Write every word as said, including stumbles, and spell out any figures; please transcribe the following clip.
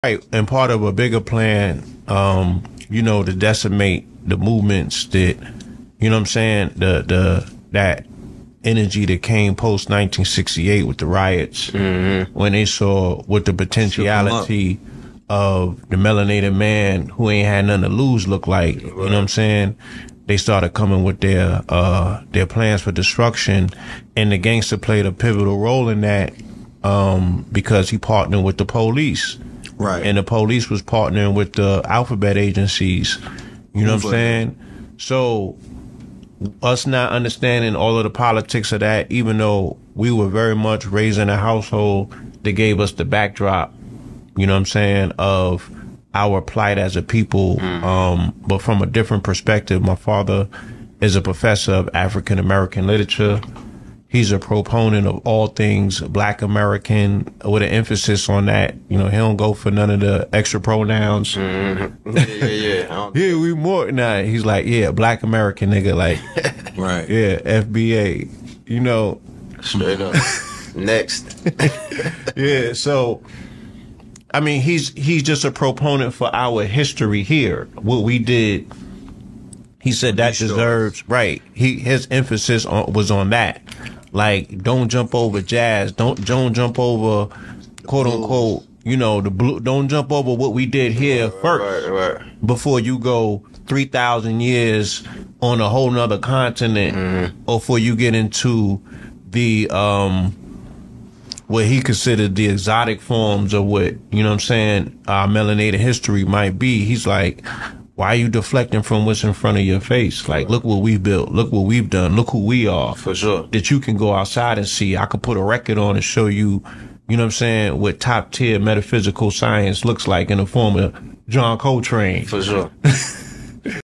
Right, and part of a bigger plan, um, you know, to decimate the movements that, you know what I'm saying, the the that energy that came post nineteen sixty-eight with the riots, mm-hmm. when they saw what the potentiality of the melanated man who ain't had nothing to lose look like, right. You know what I'm saying? They started coming with their uh, their plans for destruction, and the gangster played a pivotal role in that um, because he partnered with the police. Right. And the police was partnering with the alphabet agencies. You know what I'm saying? So us not understanding all of the politics of that, even though we were very much raised in a household that gave us the backdrop, you know what I'm saying, of our plight as a people, mm. um, but from a different perspective. My father is a professor of African American literature. He's a proponent of all things Black American, with an emphasis on that. You know, he don't go for none of the extra pronouns. Mm-hmm. Yeah, yeah, yeah. Yeah, we more. Nah, he's like, yeah, Black American nigga, like, right. Yeah, F B A, you know. Straight up. Next. Yeah, so, I mean, he's he's just a proponent for our history here. What we did, he said that deserves, right. He His emphasis on, was on that. Like, don't jump over jazz. Don't don't jump over, quote unquote, you know, the blue. Don't jump over what we did here first, right, right. before you go three thousand years on a whole nother continent, mm-hmm. or before you get into the um what he considered the exotic forms of what, you know what I'm saying, our melanated history might be. He's like, why are you deflecting from what's in front of your face? Like, look what we built. Look what we've done. Look who we are. For sure. That you can go outside and see. I could put a record on and show you, you know what I'm saying, what top tier metaphysical science looks like in the form of John Coltrane. For sure.